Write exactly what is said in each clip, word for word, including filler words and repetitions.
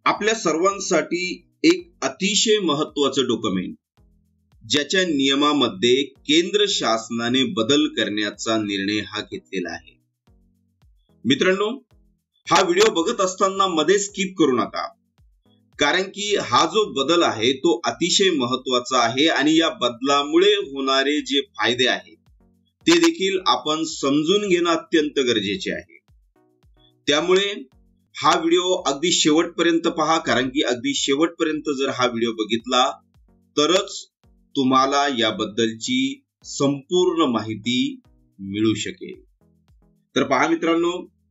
आपल्या सर्वांसाठी एक अतिशय महत्त्वाचं डॉक्युमेंट, ज्याच्या नियमामध्ये केंद्र शासनाने बदल करण्याचा निर्णय हा घेतलेला आहे। मित्रांनो, हा व्हिडिओ बघत असताना मध्ये स्किप करू नका, कारण की हा जो बदल आहे तो अतिशय महत्त्वाचा आहे आणि या बदलामुळे होणारे जे फायदे आहेत ते देखील आपण समजून घेणं अत्यंत गरजेचे आहे। त्यामुळे हा व्हिडिओ अगदी शेवटपर्यंत पहा, कारण की अगदी शेवटपर्यंत जर हा व्हिडिओ बघितला तरच तुम्हाला याबद्दलची संपूर्ण माहिती मिळू शकेल। तर पहा मित्रांनो,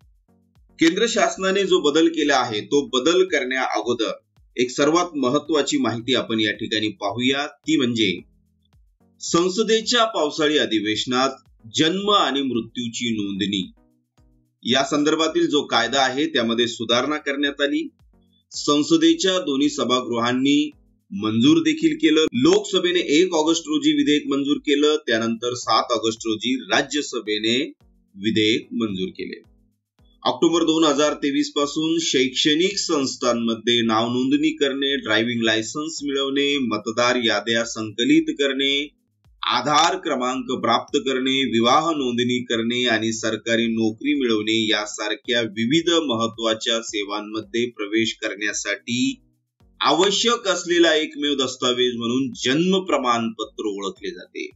केंद्र शासनाने जो बदल केला आहे तो बदल करण्या अगोदर एक सर्वात महत्त्वाची माहिती आपण या ठिकाणी पाहूया, ती म्हणजे संसदेच्या पावसाळी अधिवेशनात जन्म आणि मृत्यूची नोंदणी या संदर्भातील जो कायदा आहे त्यामध्ये सुधारणा करण्यात आली। संसदेच्या दोन्ही सभागृहांनी मंजूर देखील केलं। लोकसभेने एक ऑगस्ट रोजी विधेयक मंजूर केलं, त्यानंतर सात ऑगस्ट रोजी राज्यसभेने विधेयक मंजूर केले। ऑक्टोबर दोन हजार तेवीस पासून शैक्षणिक संस्थांमध्ये नाव नोंदणी करणे, ड्रायव्हिंग लायसन्स मिळवणे, मतदार याद्या संकलित करणे, आधार क्रमांक प्राप्त करणे, विवाह नोंदणी करणे आणि सरकारी नोकरी मिळवणे यासारख्या विविध महत्त्वाच्या सेवांमध्ये प्रवेश करण्यासाठी आवश्यक असलेला एकमेव दस्तावेज म्हणून जन्म प्रमाणपत्र ओळखले जाते।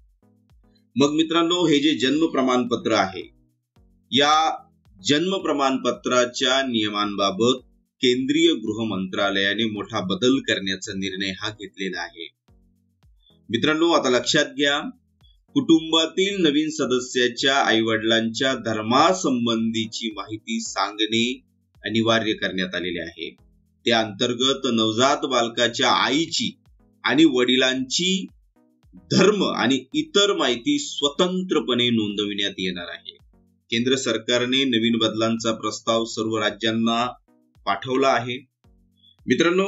मग मित्रांनो, हे जे जन्म प्रमाणपत्र आहे, या जन्म प्रमाणपत्राच्या नियमांबाबत केंद्रीय गृह मंत्रालयाने मोठा बदल करण्याचा निर्णय हा घेतलेला आहे। मित्रांनो, आता लक्षात घ्या, कुटुंबातील नवीन सदस्याच्या आईवडिलांच्या धर्मासंबंधीची माहिती सांगणे अनिवार्य करण्यात आलेले आहे। त्या अंतर्गत नवजात बालकाच्या आईची आणि वडिलांची धर्म आणि इतर माहिती स्वतंत्रपणे नोंदविण्यात येणार आहे। केंद्र सरकारने नवीन बदलांचा प्रस्ताव सर्व राज्यांना पाठवला आहे। मित्रांनो,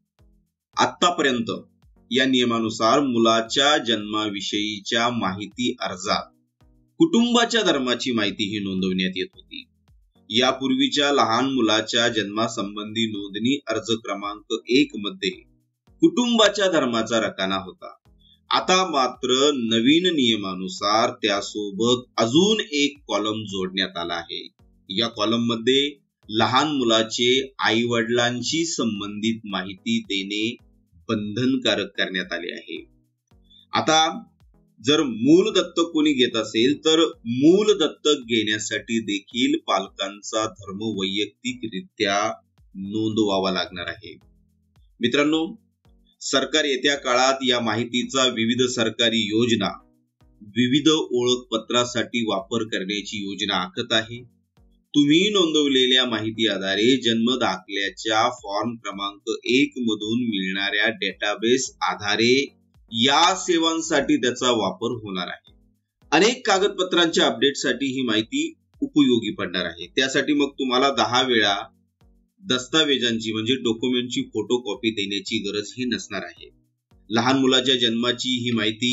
आतापर्यंत या नियमानुसार मुलाच्या जन्माविषयीच्या माहिती अर्जात कुटुंबाच्या धर्माची माहिती ही नोंदवण्यात येत होती। यापूर्वीच्या लहान मुलाच्या जन्मासंबंधी नोंदणी अर्ज क्रमांक एक मध्ये कुटुंबाच्या धर्माचा रकाना होता। आता मात्र नवीन नियमानुसार त्यासोबत अजून एक कॉलम जोडण्यात आला आहे। या कॉलम मध्ये लहान मुलाचे आई वडिलांशी संबंधित माहिती देणे बंधनकारक करण्यात आले आहे। आता जर मूल दत्तक कोणी घेत असेल तर मूल दत्तक घेण्यासाठी देखील पालकांचा धर्म वैयक्तिकरित्या नोंदवावा लागणार आहे। मित्रांनो, सरकार येत्या काळात या माहितीचा विविध सरकारी योजना, विविध ओळखपत्रासाठी वापर करण्याची योजना आखत आहे। तुम्ही नोंदवलेल्या माहिती आधारे जन्म दाखल्याच्या फॉर्म क्रमांक एक मधून मिळणाऱ्या डेटाबेस आधारे या सेवांसाठी त्याचा वापर होणार आहे। अनेक कागदपत्रांच्या अपडेटसाठी ही माहिती उपयोगी पडणार आहे। त्यासाठी मग तुम्हाला दहा वेळा दस्तावेजांची म्हणजे डॉक्युमेंटची फोटोकॉपी देण्याची गरज ही नसणार आहे। लहान मुलाच्या जन्माची ही माहिती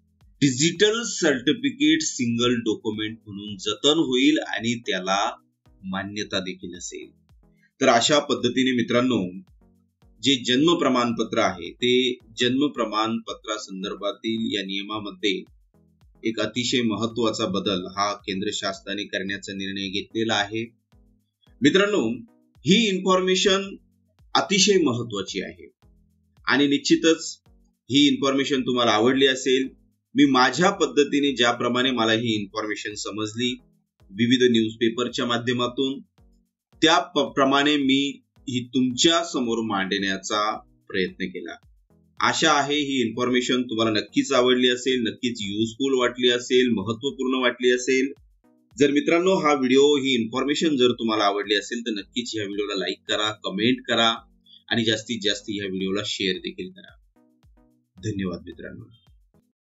डिजिटल सर्टिफिकेट सिंगल डॉक्युमेंट म्हणून जतन होईल आणि त्याला मान्यता देखील असेल। तर अशा पद्धतीने मित्रांनो, जे जन्म प्रमाणपत्र आहे ते जन्म प्रमाणपत्रा संदर्भातील या नियमामध्ये एक अतिशय महत्त्वाचा बदल हा केंद्र शासनाने करण्याचा निर्णय घेतलेला आहे। मित्रांनो, ही इन्फॉर्मेशन अतिशय महत्त्वाची आहे आणि निश्चितच ही इन्फॉर्मेशन तुम्हाला आवडली असेल। मी माझ्या पद्धतीने ज्याप्रमाणे मला ही इन्फॉर्मेशन समजली विविध न्यूजपेपरच्या माध्यमातून, त्या प्रमाणे मी ही तुमच्या समोर मांडण्याचा प्रयत्न केला। आशा आहे ही इन्फॉर्मेशन तुम्हाला नक्कीच आवडली असेल, नक्कीच युजफुल वाटली असेल, महत्त्वपूर्ण वाटली असेल। जर मित्रांनो हा व्हिडिओ, ही इन्फॉर्मेशन जर तुम्हाला आवडली असेल तर नक्कीच या व्हिडिओला लाईक करा, कमेंट करा आणि जास्तीत जास्त या व्हिडिओला शेअर देखील करा। धन्यवाद मित्रांनो।